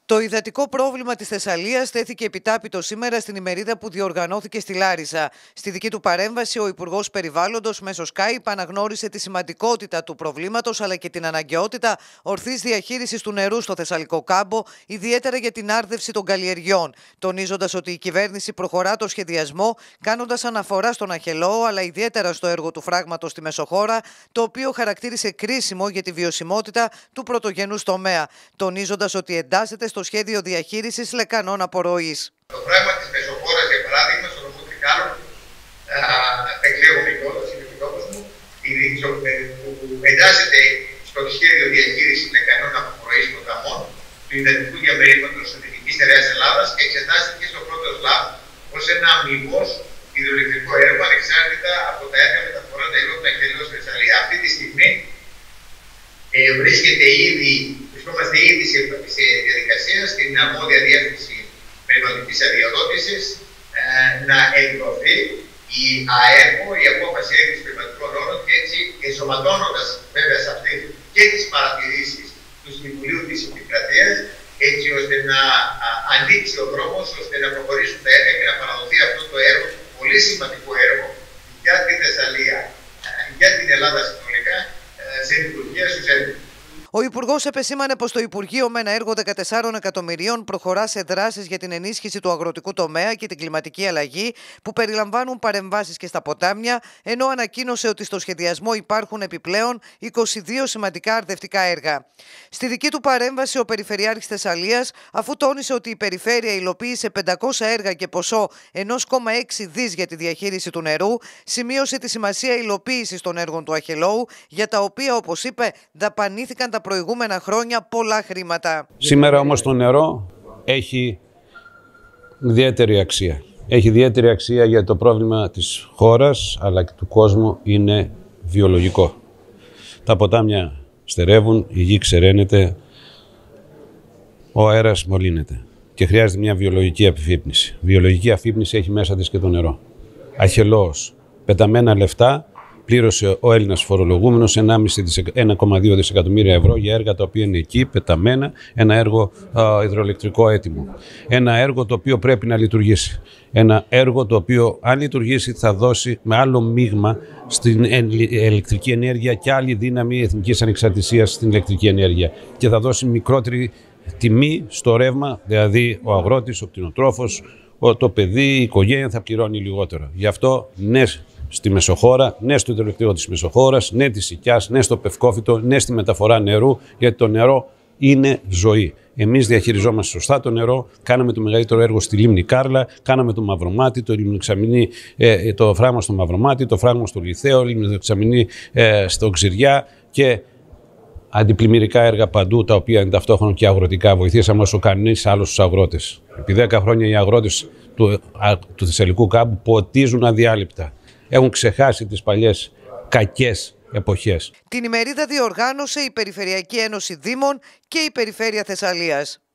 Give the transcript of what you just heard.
Το υδατικό πρόβλημα της Θεσσαλίας τέθηκε επιτάπητο σήμερα στην ημερίδα που διοργανώθηκε στη Λάρισα. Στη δική του παρέμβαση, ο Υπουργός Περιβάλλοντος μέσω Skype αναγνώρισε τη σημαντικότητα του προβλήματος αλλά και την αναγκαιότητα ορθής διαχείρισης του νερού στο Θεσσαλικό κάμπο, ιδιαίτερα για την άρδευση των καλλιεργειών, τονίζοντας ότι η κυβέρνηση προχωρά το σχεδιασμό, κάνοντας αναφορά στον Αχελώο αλλά ιδιαίτερα στο έργο του φράγματος στη Μεσοχώρα, το οποίο χαρακτήρισε κρίσιμο για τη βιωσιμότητα του πρωτογενούς τομέα, τονίζοντας ότι εντάσσεται στο σχέδιο διαχείρισης λεκανών απορροής. Το πράγμα της Μεσοχώρας, για παράδειγμα, στο νομό Τρικάλων, δεν ξέρω κιόλας, είναι ο μου, που εντάσσεται στο σχέδιο διαχείρισης λεκανών απορροής ποταμών του υδατικού διαμερίσματος της Δυτικής Στερεάς Ελλάδας και εξετάστηκε στο πρώτο ΣΛΑΠ ως ένα αμοιβώς υδροελεκτρικό έργο ανεξάρτητα από τα έργα μεταφορά νερού του Αχελώου στη Θεσσαλία. Αυτή τη στιγμή βρισκόμαστε ήδη σε διαδικασία στην αρμόδια διεύθυνση περιβαλλοντικής αδειοδότησης να εκδοθεί η ΑΕΠΟ, η απόφαση έγκρισης περιβαλλοντικών όρων, και έτσι ενσωματώνοντας βέβαια σε αυτή και τις παρατηρήσεις του Συμβουλίου της Επικρατείας, έτσι ώστε να ανοίξει ο δρόμος, ώστε να προχωρήσουν τα έργα και να παραδοθεί αυτό το έργο, πολύ σημαντικό έργο για τη Θεσσαλία, για την Ελλάδα συνολικά, σε λειτουργία στους έργους. Ο Υπουργός επεσήμανε πως το Υπουργείο με ένα έργο 14 εκατομμυρίων προχωρά σε δράσεις για την ενίσχυση του αγροτικού τομέα και την κλιματική αλλαγή, που περιλαμβάνουν παρεμβάσεις και στα ποτάμια, ενώ ανακοίνωσε ότι στο σχεδιασμό υπάρχουν επιπλέον 22 σημαντικά αρδευτικά έργα. Στη δική του παρέμβαση, ο Περιφερειάρχης Θεσσαλίας, αφού τόνισε ότι η περιφέρεια υλοποίησε 500 έργα και ποσό 1,6 δις για τη διαχείριση του νερού, σημείωσε τη σημασία υλοποίησης των έργων του Αχελώου, για τα οποία, όπως είπε, δαπανήθηκαν τα προηγούμενα χρόνια πολλά χρήματα. Σήμερα όμως το νερό έχει ιδιαίτερη αξία. Έχει ιδιαίτερη αξία γιατί το πρόβλημα της χώρας αλλά και του κόσμου είναι βιολογικό. Τα ποτάμια στερεύουν, η γη ξεραίνεται, ο αέρας μολύνεται και χρειάζεται μια βιολογική αφύπνιση. Βιολογική αφύπνιση έχει μέσα της και το νερό. Αχελώος, πεταμένα λεφτά, πλήρωσε ο Έλληνας φορολογούμενος 1,2 δισεκατομμύρια ευρώ για έργα τα οποία είναι εκεί πεταμένα, ένα έργο υδροελεκτρικό έτοιμο. Ένα έργο το οποίο πρέπει να λειτουργήσει. Ένα έργο το οποίο, αν λειτουργήσει, θα δώσει με άλλο μείγμα στην ηλεκτρική ενέργεια και άλλη δύναμη εθνικής ανεξαρτησίας στην ηλεκτρική ενέργεια. Και θα δώσει μικρότερη τιμή στο ρεύμα, δηλαδή ο αγρότης, ο κτηνοτρόφος, το παιδί, η οικογένεια θα πληρώνει λιγότερο. Γι' αυτό ναι στη Μεσοχώρα, ναι στο υδροελεκτρικό της Μεσοχώρας, ναι της Σικιάς, ναι στο Πευκόφυτο, ναι στη μεταφορά νερού, γιατί το νερό είναι ζωή. Εμείς διαχειριζόμαστε σωστά το νερό, κάναμε το μεγαλύτερο έργο στη Λίμνη Κάρλα, κάναμε το Μαυρομάτι, το Λιμνοξαμηνή, το φράγμα στο Μαυρομάτι, το φράγμα στο Λιθαίο, Λιμνοξαμηνή στο Ξηριά και αντιπλημμυρικά έργα παντού, τα οποία είναι ταυτόχρονα και αγροτικά. Βοηθήσαμε όσο κανείς άλλος τους αγρότες. Επί 10 χρόνια οι αγρότες του Θεσσαλικού κάμπου ποτίζουν αδιάλειπτα. Έχουν ξεχάσει τις παλιές κακές εποχές. Την ημερίδα διοργάνωσε η Περιφερειακή Ένωση Δήμων και η Περιφέρεια Θεσσαλίας.